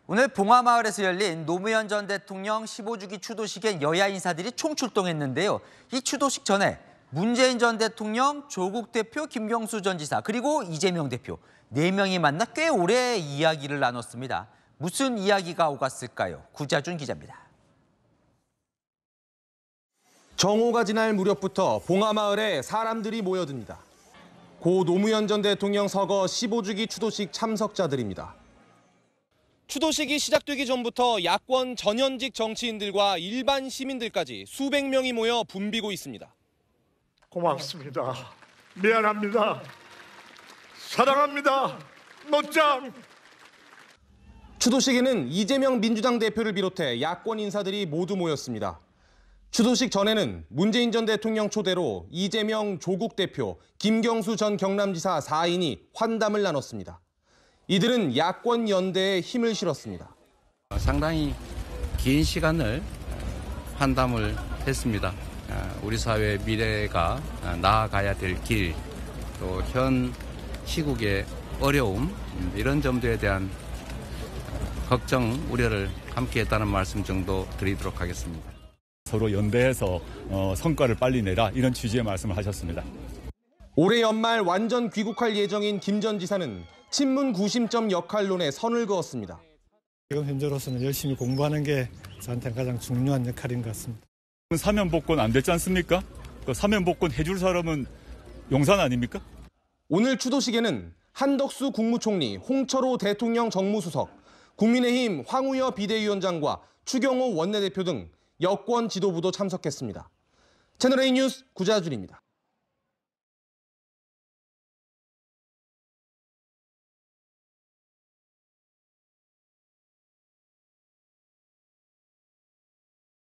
오늘 봉화마을에서 열린 노무현 전 대통령 15주기 추도식엔 여야 인사들이 총출동했는데요. 이 추도식 전에 문재인 전 대통령, 조국 대표, 김경수 전 지사, 그리고 이재명 대표 4명이 만나 꽤 오래 이야기를 나눴습니다. 무슨 이야기가 오갔을까요? 구자준 기자입니다. 정오가 지날 무렵부터 봉화마을에 사람들이 모여듭니다. 고 노무현 전 대통령 서거 15주기 추도식 참석자들입니다. 추도식이 시작되기 전부터 야권 전현직 정치인들과 일반 시민들까지 수백 명이 모여 붐비고 있습니다. 고맙습니다. 미안합니다. 사랑합니다. 노짱. 추도식에는 이재명 민주당 대표를 비롯해 야권 인사들이 모두 모였습니다. 추도식 전에는 문재인 전 대통령 초대로 이재명, 조국 대표, 김경수 전 경남지사 4인이 환담을 나눴습니다. 이들은 야권 연대에 힘을 실었습니다. 상당히 긴 시간을 환담을 했습니다. 우리 사회의 미래가 나아가야 될 길, 또 현 시국의 어려움, 이런 점들에 대한 걱정, 우려를 함께 했다는 말씀 정도 드리도록 하겠습니다. 서로 연대해서 성과를 빨리 내라, 이런 취지의 말씀을 하셨습니다. 올해 연말 완전 귀국할 예정인 김 전 지사는 친문 구심점 역할론에 선을 그었습니다. 지금 현재로서는 열심히 공부하는 게 저한테 가장 중요한 역할인 것 같습니다. 사면 복권 안 됐지 않습니까? 그 사면 복권 해줄 사람은 용산 아닙니까? 오늘 추도식에는 한덕수 국무총리, 홍철호 대통령 정무수석, 국민의힘 황우여 비대위원장과 추경호 원내대표 등 여권 지도부도 참석했습니다. 채널A 뉴스 구자준입니다.